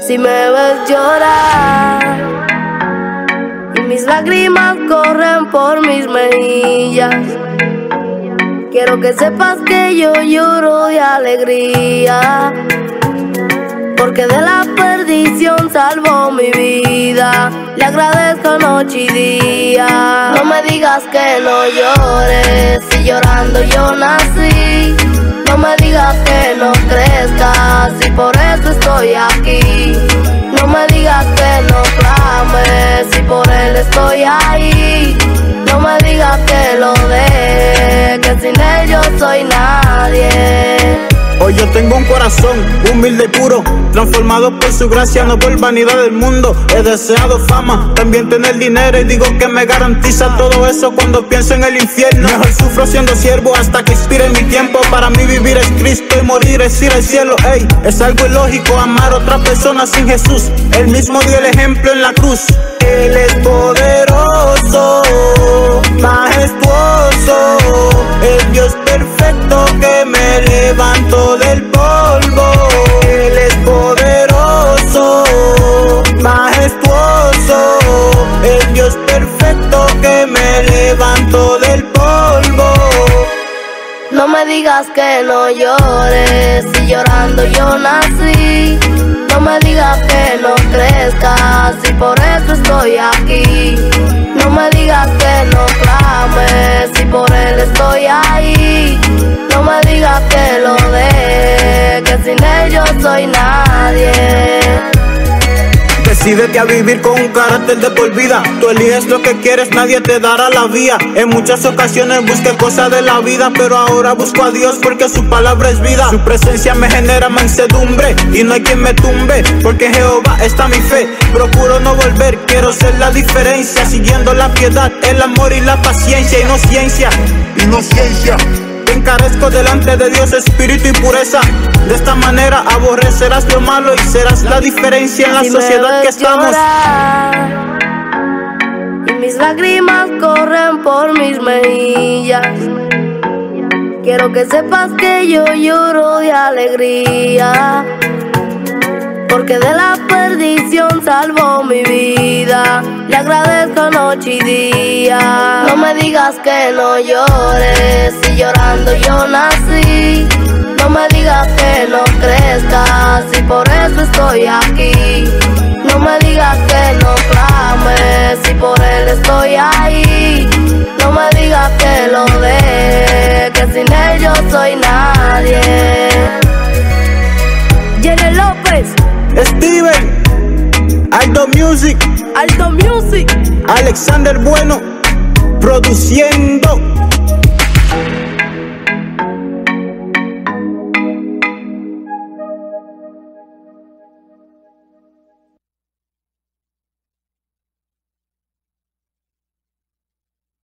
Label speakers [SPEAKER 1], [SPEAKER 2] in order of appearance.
[SPEAKER 1] Si me ves llorar y mis lágrimas corren por mis mejillas, quiero que sepas que yo lloro de alegría, porque de la perdición salvó mi vida. Le agradezco noche y día. No me digas que no llores, si llorando yo nací. No me digas que no crezcas, si por eso estoy aquí. No me digas que no clames, si por él estoy ahí. No me digas que lo deje, que sin él yo soy nadie.
[SPEAKER 2] Hoy yo tengo un corazón humilde y puro, transformado por su gracia, no por vanidad del mundo. He deseado fama, también tener dinero, y digo que me garantiza todo eso cuando pienso en el infierno. Mejor sufro siendo siervo hasta que expire mi tiempo. Para mí vivir es Cristo y morir es ir al cielo. Ey, es algo ilógico amar a otra persona sin Jesús. Él mismo dio el ejemplo en la cruz. Él es poderoso, majestuoso, el Dios perfecto que me levantó del polvo. Él es poderoso, majestuoso, el Dios perfecto que me levantó del polvo.
[SPEAKER 1] No me digas que no llores, si llorando yo nací. No me digas que no crezcas, si por eso estoy aquí. No me digas que no clames, si por él estoy ahí. No me digas que lo deje, que sin él yo soy nadie.
[SPEAKER 2] Decídete a vivir con un carácter de por vida. Tú eliges lo que quieres, nadie te dará la vía. En muchas ocasiones busqué cosas de la vida, pero ahora busco a Dios porque su palabra es vida. Su presencia me genera mansedumbre y no hay quien me tumbe, porque en Jehová está mi fe. Procuro no volver, quiero ser la diferencia, siguiendo la piedad, el amor y la paciencia. Inocencia. Te encarezco delante de Dios, espíritu y pureza. De esta manera aborrecerás lo malo y serás la diferencia en la sociedad que estamos.
[SPEAKER 1] Y mis lágrimas corren por mis mejillas, quiero que sepas que yo lloro de alegría, porque de la perdición salvó mi vida. Le agradezco noche y día. No me digas que no llores, si llorando yo nací. No me digas que no crezcas, si por eso estoy aquí. No me digas que no clames, si por él estoy ahí. No me digas que lo deje, que sin él yo soy nadie. Jenny López,
[SPEAKER 2] Steven, Aldo Music,
[SPEAKER 1] Aldo Music,
[SPEAKER 2] Alexander Bueno, produciendo.